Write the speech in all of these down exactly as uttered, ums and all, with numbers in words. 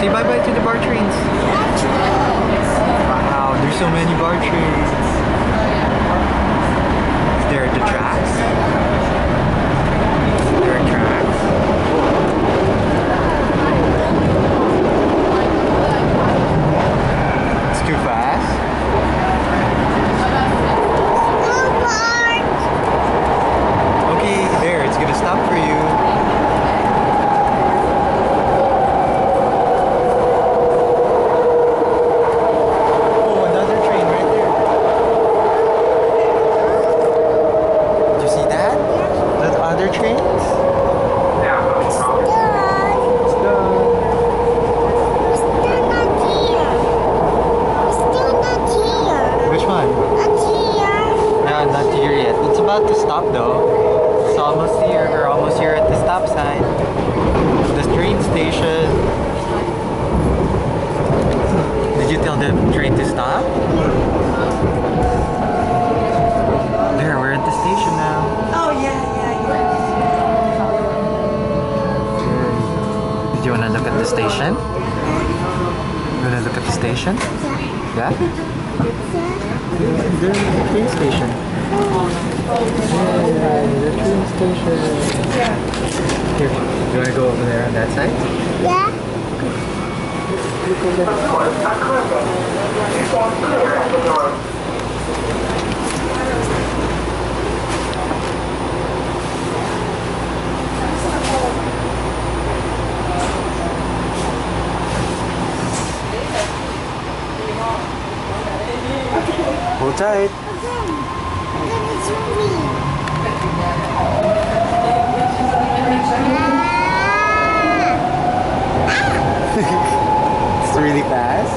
bye-bye to the bar trains. Wow, there's so many bar trains. There are the tracks. There are tracks. It's too fast. Okay, there, it's gonna stop for you. About to stop though. It's almost here. We're almost here at the stop sign. The train station. Did you tell the train to stop? There, we're at the station now. Oh yeah, yeah, yeah. Did you want to look at the station? You want to look at the station? Yeah? There's the train station. Yeah, the train station. Here, do you want to go over there on that side? Yeah. Look over there. Hold tight. It's really fast.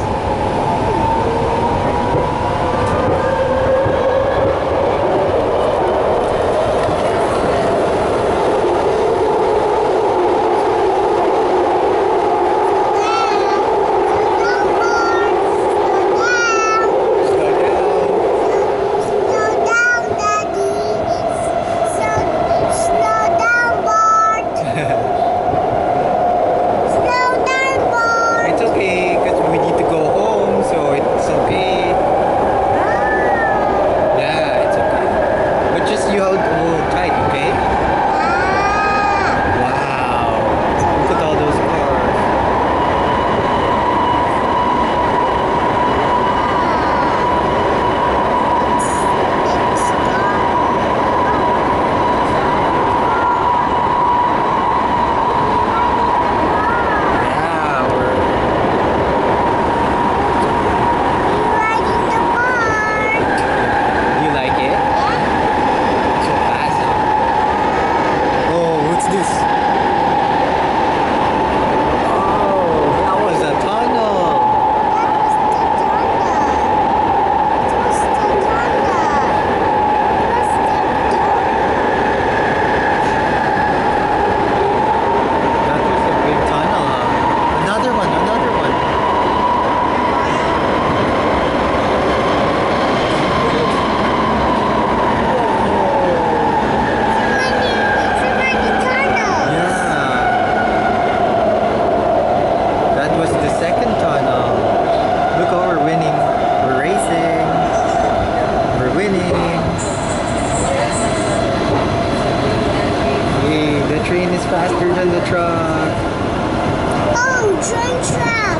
Faster than the truck. Oh, train track.